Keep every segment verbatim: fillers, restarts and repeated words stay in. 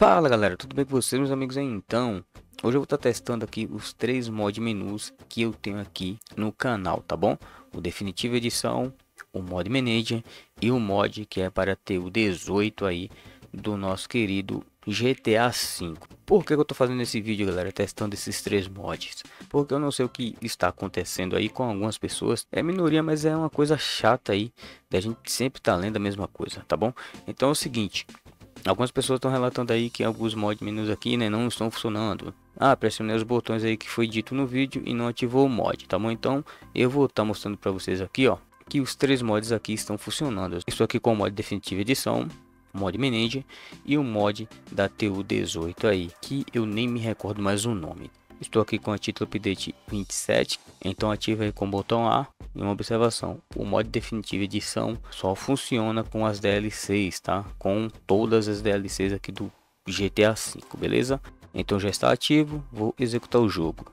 Fala galera, tudo bem com vocês, meus amigos? Então, hoje eu vou estar testando aqui os três mod menus que eu tenho aqui no canal, tá bom? O Definitiva Edição, o Mod Manager e o mod que é para ter o dezoito aí do nosso querido G T A cinco. Por que eu tô fazendo esse vídeo, galera, testando esses três mods? Porque eu não sei o que está acontecendo aí com algumas pessoas. É minoria, mas é uma coisa chata aí da gente sempre tá lendo a mesma coisa, tá bom? Então é o seguinte, algumas pessoas estão relatando aí que alguns mod menus aqui, né, não estão funcionando. Ah, pressionei os botões aí que foi dito no vídeo e não ativou o mod, tá bom? Então eu vou estar mostrando para vocês aqui, ó, que os três mods aqui estão funcionando. Estou aqui com o mod Definitiva Edição, mod Manager e o mod da T U dezoito aí, que eu nem me recordo mais o nome. Estou aqui com a título update vinte e sete, então ativa aí com o botão A. E uma observação, o mod Definitiva Edição só funciona com as D L Cs, tá? Com todas as D L Cs aqui do G T A cinco, beleza? Então já está ativo, vou executar o jogo.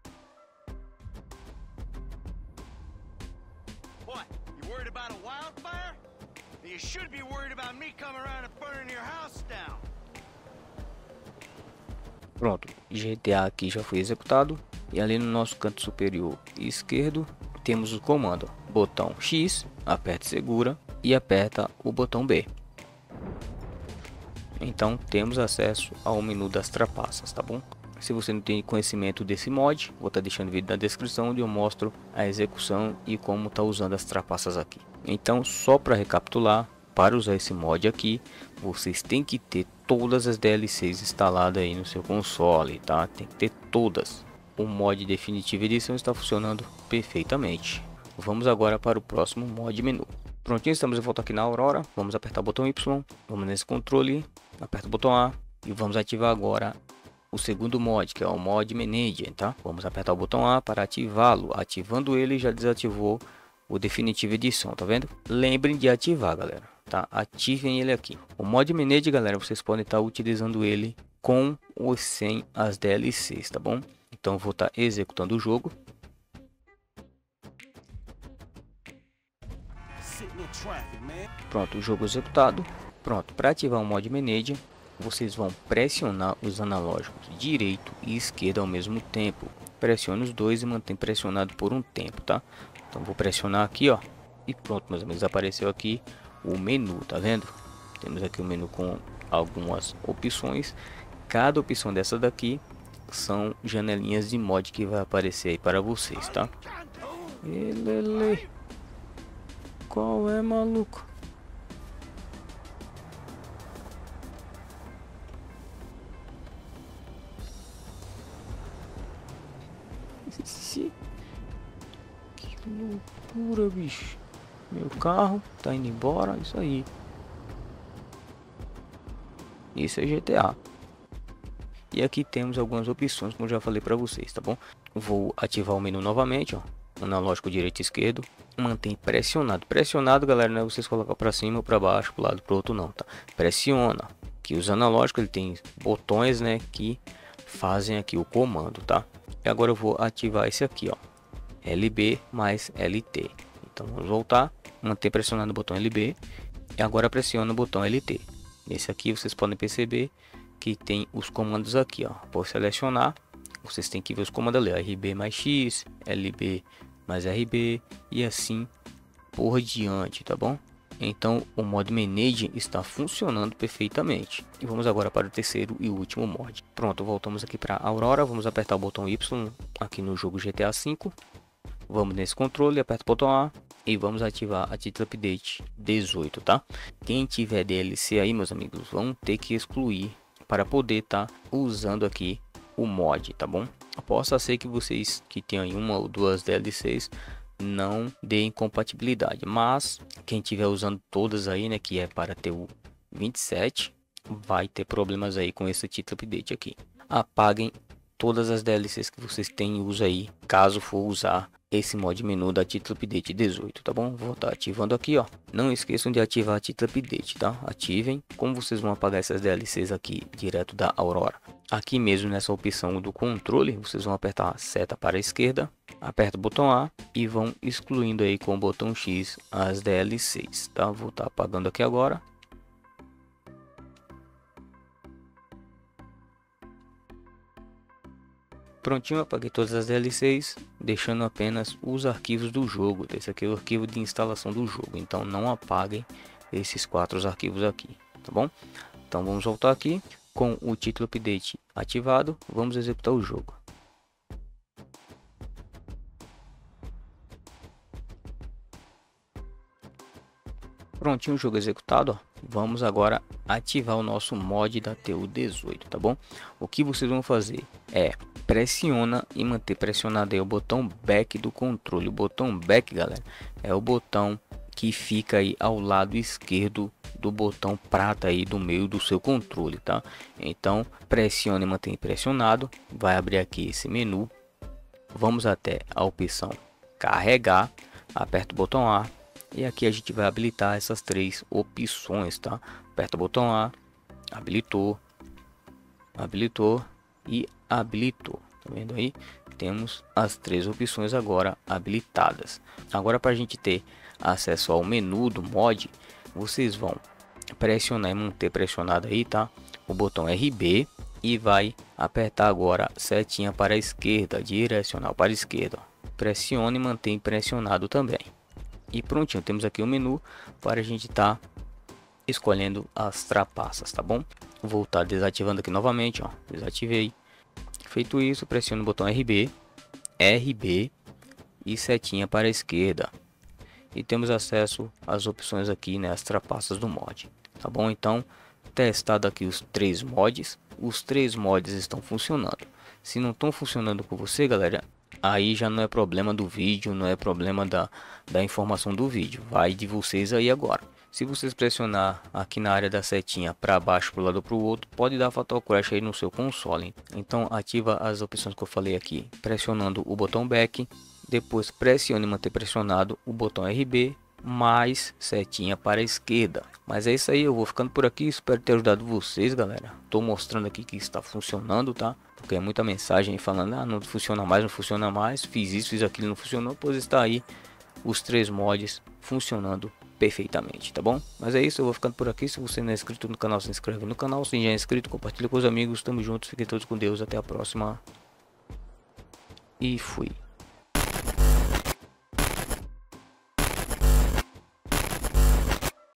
Pronto, G T A aqui já foi executado. E ali no nosso canto superior esquerdo temos o comando, botão X, aperta segura e aperta o botão B. Então temos acesso ao menu das trapaças, tá bom? Se você não tem conhecimento desse mod, vou estar deixando o vídeo na descrição onde eu mostro a execução e como tá usando as trapaças aqui. Então, só para recapitular, para usar esse mod aqui, vocês têm que ter todas as D L Cs instaladas aí no seu console, tá? Tem que ter todas. O mod Definitiva Edição está funcionando perfeitamente. Vamos agora para o próximo mod menu. Prontinho, estamos de volta aqui na Aurora. Vamos apertar o botão Y, vamos nesse controle, aperta o botão A e vamos ativar agora o segundo mod, que é o mod Manager, tá? Vamos apertar o botão A para ativá-lo. Ativando ele, já desativou o Definitiva Edição, tá vendo? Lembrem de ativar, galera, tá? Ativem ele aqui. O mod Manager, galera, vocês podem estar utilizando ele com ou sem as D L Cs, tá bom? Então vou estar executando o jogo. Pronto, o jogo executado. Pronto, para ativar o mod Manager, vocês vão pressionar os analógicos direito e esquerdo ao mesmo tempo. Pressione os dois e mantém pressionado por um tempo, tá? Então vou pressionar aqui, ó, e pronto, meus amigos, apareceu aqui o menu, tá vendo? Temos aqui o menu com algumas opções. Cada opção dessa daqui são janelinhas de mod que vai aparecer aí para vocês, tá? Elele. Qual é, maluco? Que loucura, bicho. Meu carro tá indo embora, isso aí. Isso é G T A. E aqui temos algumas opções, como eu já falei para vocês, tá bom? Vou ativar o menu novamente, ó, analógico direito e esquerdo, mantém pressionado. Pressionado, galera, não é vocês colocar para cima ou para baixo, para lado, para outro não, tá? Pressiona. Que os analógicos ele tem botões, né, que fazem aqui o comando, tá? E agora eu vou ativar esse aqui, ó, L B mais L T. Então vamos voltar, manter pressionado o botão L B e agora pressiona o botão L T. Nesse aqui vocês podem perceber que tem os comandos aqui, ó. Por selecionar, vocês têm que ver os comandos ali, R B mais X, L B mais R B e assim por diante, tá bom? Então o mod Manager está funcionando perfeitamente. E vamos agora para o terceiro e último mod. Pronto, voltamos aqui para Aurora, vamos apertar o botão Y aqui no jogo G T A cinco. Vamos nesse controle, aperta o botão A e vamos ativar a título update dezoito, tá? Quem tiver D L C aí, meus amigos, vão ter que excluir para poder estar tá usando aqui o mod, tá bom? Possa ser que vocês que tenham uma ou duas D L Cs não dê incompatibilidade, mas quem tiver usando todas aí, né, que é para ter o vinte e sete, vai ter problemas aí com esse título update aqui. Apaguem todas as D L Cs que vocês têm uso aí, caso for usar esse mod menu da título update dezoito, tá bom? Vou estar ativando aqui, ó. Não esqueçam de ativar a título update, tá? Ativem. Como vocês vão apagar essas D L Cs aqui direto da Aurora? Aqui mesmo nessa opção do controle, vocês vão apertar a seta para a esquerda, aperta o botão A e vão excluindo aí com o botão X as D L Cs, tá? Vou estar apagando aqui agora. Prontinho, apaguei todas as D L Cs, deixando apenas os arquivos do jogo. Esse aqui é o arquivo de instalação do jogo, então não apaguem esses quatro arquivos aqui, tá bom? Então vamos voltar aqui, com o título update ativado, vamos executar o jogo. Prontinho o jogo executado, ó. Vamos agora ativar o nosso mod da T U dezoito, tá bom? O que vocês vão fazer é pressiona e manter pressionado aí o botão back do controle. O botão back, galera, é o botão que fica aí ao lado esquerdo do botão prata aí do meio do seu controle, tá? Então pressione e mantenha pressionado, vai abrir aqui esse menu, vamos até a opção carregar, aperta o botão A e aqui a gente vai habilitar essas três opções, tá? Aperta o botão A, habilitou, habilitou e habilitou, tá vendo aí? Temos as três opções agora habilitadas. Agora, para a gente ter acesso ao menu do mod, vocês vão pressionar e manter pressionado aí, tá? O botão R B e vai apertar agora setinha para a esquerda, direcional para a esquerda. Pressione e mantém pressionado também. E prontinho, temos aqui o menu para a gente estar tá escolhendo as trapaças, tá bom? Vou estar tá desativando aqui novamente, ó, desativei. Feito isso, pressione o botão R B, R B e setinha para a esquerda. E temos acesso às opções aqui, né, as trapaças do mod, tá bom? Então, testado aqui os três mods, os três mods estão funcionando. Se não estão funcionando com você, galera, aí já não é problema do vídeo, não é problema da, da informação do vídeo, vai de vocês aí agora. Se vocês pressionar aqui na área da setinha para baixo, para o lado ou para o outro, pode dar fatal crash aí no seu console. Então ativa as opções que eu falei aqui, pressionando o botão back, depois pressione e manter pressionado o botão R B, mais setinha para a esquerda. Mas é isso aí, eu vou ficando por aqui, espero ter ajudado vocês, galera. Tô mostrando aqui que está funcionando, tá? Porque é muita mensagem falando, ah, não funciona mais, não funciona mais, fiz isso, fiz aquilo, não funcionou, pois está aí os três mods funcionando perfeitamente, tá bom? Mas é isso, eu vou ficando por aqui. Se você não é inscrito no canal, se inscreve no canal. Se já é inscrito, compartilha com os amigos. Tamo juntos, fiquem todos com Deus, até a próxima e fui.